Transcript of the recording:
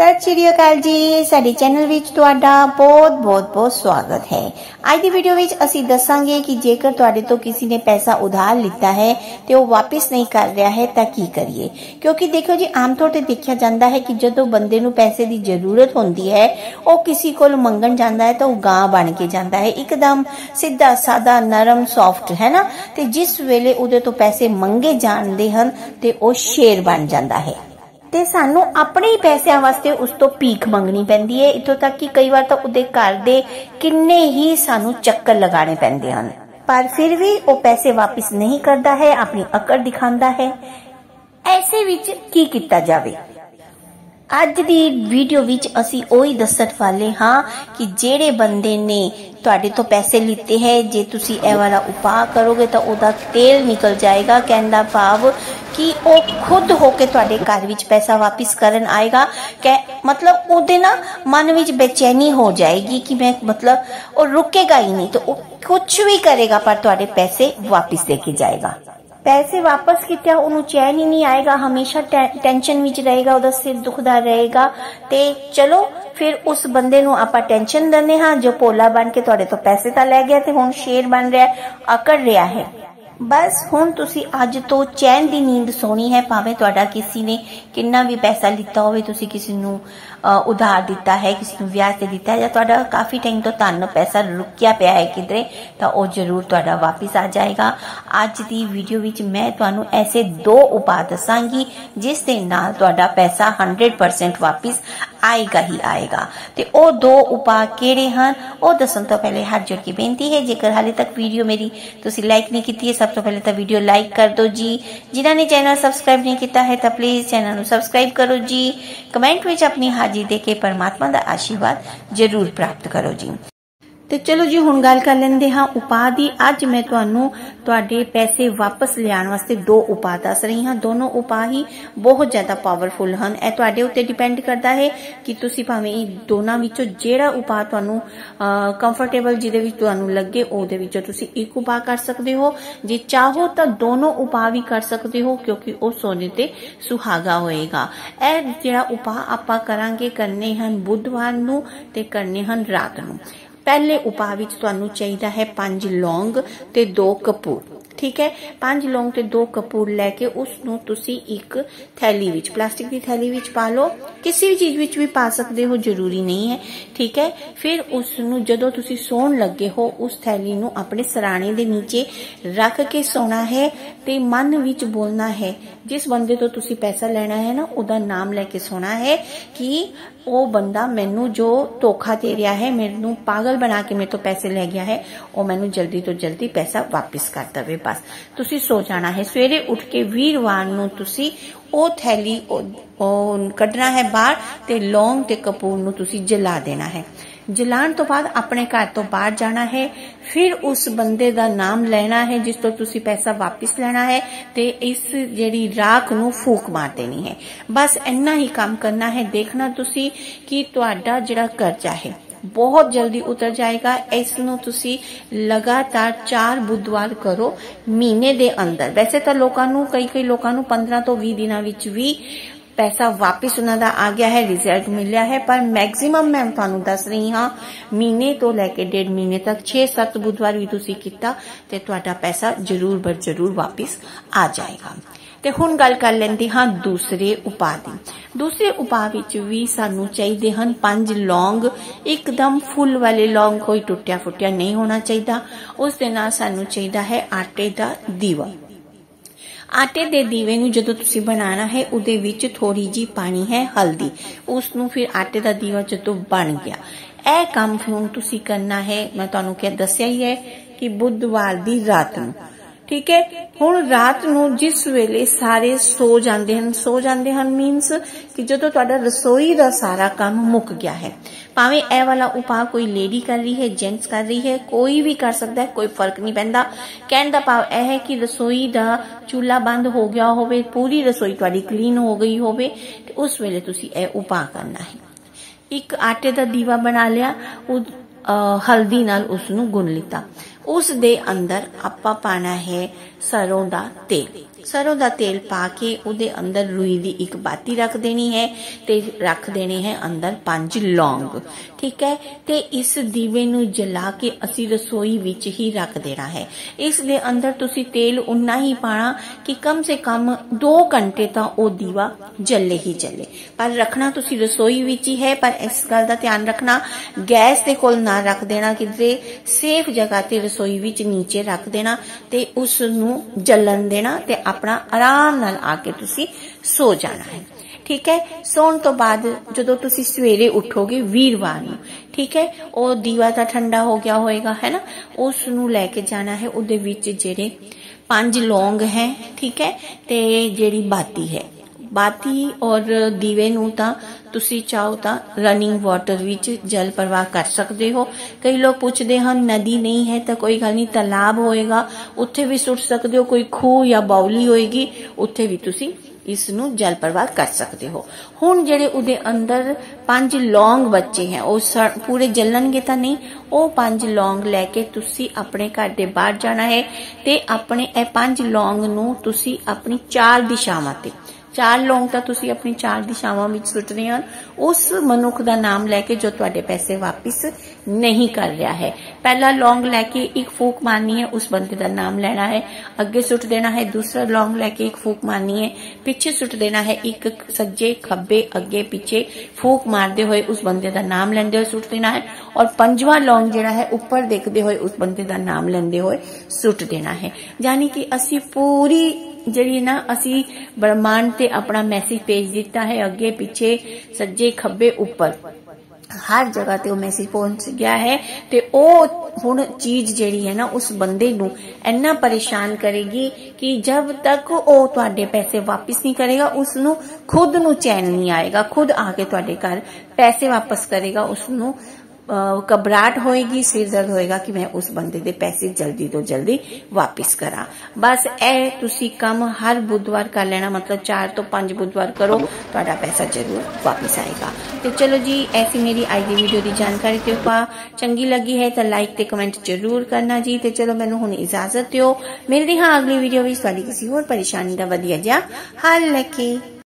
सत श्री अकाल जी, साडे चैनल विच तुहाडा बहुत बहुत बहुत स्वागत है। आज दी वीडियो विच असीं दसांगे कि जेकर तुहाडे तो किसी ने पैसा उधार लिता है ते वो वापस नहीं कर रहा है तां की करिए। क्योंकि देखो जी, आम तौर ते देखिया जांदा है कि जदों बंदे नूं पैसे दी जरूरत होंदी है, वो किसी कोल मंगण जांदा है तो वो गां बन के जांदा है, एकदम सीधा सादा नरम सॉफ्ट, है ना। ते जिस वेले उहदे तो पैसे मंगे जांदे हन ते वो शेर बन जांदा है। ते सानू अपने ही पैसों वास्ते उस तो भीख मंगनी पैंदी है। इत्थों तक कि कई बार तो उहदे घर दे किन्ने ही सानू चक्कर लगाने पैंदे हन, पर फिर भी वो पैसे वापस नहीं करता है, अपनी अकड़ दिखांदा है। ऐसे विच की कीता जावे? अज दी वीडियो विच असी ओही दस्सण वाले हाँ कि जेड़े बंदे ने तुहाडे तो पैसे लिते हैं, जे तुसी ए वाला उपाय करोगे तो ओदा तेल निकल जाएगा। कहंदा भाव कि वो खुद होके तुहाडे घर विच पैसा वापस करन आएगा। मतलब ओदे ना मन विच बेचैनी हो जाएगी कि मैं मतलब वो रुकेगा ही नहीं, तो कुछ भी करेगा पर तुहाडे पैसे वापस लेके जाएगा। पैसे वापस कित्या उन्हें चैन ही नहीं आएगा, हमेशा टेंशन विच रहेगा, उहदा सिर दुखदा रहेगा। ते चलो फिर उस बंदे नूं आपां टेंशन दने हाँ जो भोला बन के तुहाडे तो पैसे तां लै गया ते हुण शेर बन रहा है, अकड़ रहा है। बस हुण तुसी अज तो चैन दी नींद सोनी है, भावें तुहाडा किसी ने किन्ना भी पैसा लिता होवे, तुसी किसी नूं उधार दिता है, किसी नूं ब्याज ते दिता है, या तुहाडा काफी टाइम तो धन पैसा रुकिया पिया है किधरे, तो वो जरूर तुहाडा वापस आ जाएगा। अज दी वीडियो विच मैं तुहानूं ऐसे दो उपाय दसांगी जिस दे नाल तुहाडा पैसा 100% वापस आएगा ही आएगा। ते ओ दो उपाय किहड़े हन ओ दस्सण तो पहले हाथ जोड़ के बेनती है, जेकर हाले तक वीडियो मेरी तुसी लाइक नहीं की है, सब तो पहले तो वीडियो लाइक कर दो जी। जिन्हां ने चैनल सबसक्राइब नहीं किया है तो प्लीज चैनल नूं सबसक्राइब करो जी। कमेंट विच अपनी हाजिरी दे के परमात्मा दा आशीर्वाद जरूर प्राप्त करो जी। तो चलो जी हुण गल कर लेंदे हाँ उपाय दी। अज मैं तुहानूं तुहाडे पैसे वापस लियाण वास्ते दो उपाय दस रही हाँ। दोनों उपाय ही बहुत ज्यादा पावरफुल हन। ए तुहाडे उत्ते डिपेंड करता है कि तुसी भावें दोनां विचों जेड़ा उपाय तुहानूं कंफर्टेबल जिहदे विच तुहानूं लगे ओहदे विचों तुसी एक उपाय कर सकदे हो। जे चाहो तो दोनों उपाय भी कर सकदे हो, क्योंकि वो सोने ते सुहागा होएगा। ए जेड़ा उपाय आपां करांगे करने हन बुधवार नूं ते करने हन रात नूं। पहले उपाय विच तुहानूं चाहिदा है 5 लौंग ते 2 कपूर। ठीक है, 5 लौंग ते 2 कपूर लैके उसनूं तुसी एक थैली विच, प्लास्टिक की थैली विच पा लो, किसी भी चीज विच भी पा सकदे हो, जरूरी नहीं है। ठीक है, फिर उसनूं जदों तुसी सोण लगे हो उस थैली नूं अपने सराणे दे नीचे रख के सोना है ते मन विच बोलना है, जिस बंदे तो तुसी पैसा लेना है ना उहदा नाम लेके सोना है कि वो बंदा मैनू जो धोखा दे रहा है, मैनू पागल बना के मेरे तो पैसे ले गया है, वो मैनू जल्दी तो जल्दी पैसा वापस कर दवे। बस तुसी सो जाना है। सवेरे उठ के वीरवार नूं तुसी ओ थैली कढ़ना है बाहर ते लौंग ते कपूर नूं तुसी जला देना है। जलाण तो बाद अपने घर तो बाहर जाना है, फिर उस बंदे दा नाम लेना है जिस तो तुसी पैसा वापस लेना है, ते इस जेड़ी राख नूं फूक मार देनी है। बस इन्ना ही काम करना है। देखना तुसी कि तुहाडा जेड़ा कर्जा है बहुत जल्दी उतर जाएगा। इसनूं तुसी लगातार 4 बुधवार करो महीने दे अंदर। वैसे तो लोकां नूं कई लोकां नूं 15 तो 20 दिनां विच भी पैसा वापिस उन्हां दा आ गया है, रिजल्ट मिलिया है, पर मैक्सिमम मैं तुहानूं दस रही हाँ महीने तो लैके 1.5 महीने तक 6-7 बुधवार भी तुसी कीता ते तुहाडा पैसा जरूर बर जरूर वापिस आ जाएगा। ते हुण गल कर लेंदे हाँ दूसरे उपाय दी। दूसरे उपाय विच भी सानू चाहिए हन 5 लौंग, एकदम फुल वाले लौंग, कोई टुटिया फुटिया नहीं होना चाहिए। उस दे नाल सानू चाहिए है आटे दा दीवा। आटे दे दीवे नूं जदों तुसी बनाना है उहदे विच थोड़ी जी पानी है हल्दी, उसनूं फिर आटे दा दीवा जदों बन गया, ए काम हुण तुसी करना है। मैं तुहानूं क्या दस्सिया ही है कि बुधवार दी रात नूं। ठीक है, हुण रात नूं जिस वेले सारे सो जांदे हन मीनस कि जदों तुहाडा रसोई दा सारा काम मुक गया है। भावें ए वाला उपाय कोई लेडी कर रही है, जेंट्स कर रही है, कोई भी कर सकता है, कोई फर्क नहीं पैंदा। कहण दा भाव यह है कि रसोई दा चूल्हा बंद हो गया होवे, पूरी रसोई तुहाडी क्लीन हो गई होवे, ते उस वेले तुसी ए उपाय करना है। एक आटे दा दीवा बना लिया, हल्दी नाल उसनूं गुन लिता, उस दे अंदर आपां पाना है सरों दा तेल। सरों दा तेल पा के उहदे अंदर रुई दी एक बाती रख देनी है ते रख देने है अंदर 5 लौंग। ठीक है, ते इस दीवे नू जला के असी रसोई विच ही रख देना है। इस दे अंदर तुसी तेल उन्ना ही पाना कि कम से कम 2 घंटे तां ओ दीवा जले ही जले, पर रखना तुसी रसोई विच ही है। पर इस गल दा ध्यान रखना गैस दे कोल ना रख देना, किधरे सेफ जगह ते रसोई विच नीचे रख देना ते उस नू जलन देना ते अपना आराम नाल आके तुसी सो जाना है। ठीक है, सोन तो बाद जदों तुसी सवेरे उठोगे वीरवार नू, ठीक है, ओ दीवा तां ठंडा हो गया होएगा है ना, उस नू लेके जाना है। उहदे विच जेड़े 5 लौंग है, ठीक है, ते जेड़ी बाती है, बाती और दीवे नू तां तुसी चाहो तां रनिंग वाटर विच जल प्रवाह कर सकते हो। कई लोग पूछते हैं नदी नहीं है तो कोई गल नहीं, तालाब होएगा उत्थे भी सुट सकते हो, कोई खूह या बाउली होएगी उत्थे भी तुसी इस नू जल प्रवाह कर सकते हो। हुण जेड़े उहदे अंदर 5 लौंग बच्चे हैं ओ पूरे जलनगे तां नहीं, ओ 5 लौंग लैके तुसी अपने घर दे बाहर जाना है ते अपने ए 5 लौंग नू तुसी अपनी 4 दिशावां ते 4 लौंग तां तुसी अपनी 4 दिशावां विच सुटने हैं। उस मनुख दा नाम लैके जो तुहाडे पैसे वापिस नहीं कर रहा है। पहला लौंग लैके एक फूक मारनी है, उस बंदे दा नाम लेना है, अगे सुट देना है। दूसरा लौंग लैके एक फूक मारनी है, पीछे सुट देना है, एक सज्जे खब्बे अगे पीछे फूक मारते हुए उस बंदे दा नाम लेंदे हुए सुट देना है। और 5वां लौंग जिहड़ा है ऊपर देखते हुए उस बंदे दा नाम लेंदे हुए सुट देना है। यानी कि असी पूरी जड़ी ना असी ब्रह्मांड ते अपना मैसेज भेज दिता है, अगे पीछे सज्जे खब्बे ऊपर हर जगह ते वो मैसेज पहुंच गया है। ते ओ हुण चीज जेड़ी है ना उस बंदे नू इन्ना परेशान करेगी कि जब तक ओ तुहाडे पैसे वापिस नहीं करेगा उसनू खुद नू चैन नहीं आएगा, खुद आके तुहाडे घर पैसे वापस करेगा। उसनू घबराहट होएगी, सिर दर्द होएगा कि मैं उस बंदे दे पैसे जल्दी तो जल्दी वापिस करा। बस ए तुसी कम हर बुधवार कर लेना, मतलब 4 तो 5 बुधवार करो, तुहाडा पैसा जरूर वापिस आएगा। तो चलो जी, ऐसी मेरी आज की वीडियो की जानकारी ते चंगी लगी है तो लाइक ते कमेंट जरूर करना जी। तो चलो मैनू हुण इजाजत दिओ, मिलदी हां अगली वीडियो विच तुहाडी किसी होर परेशानी दा वधिया जिहा हल लेके।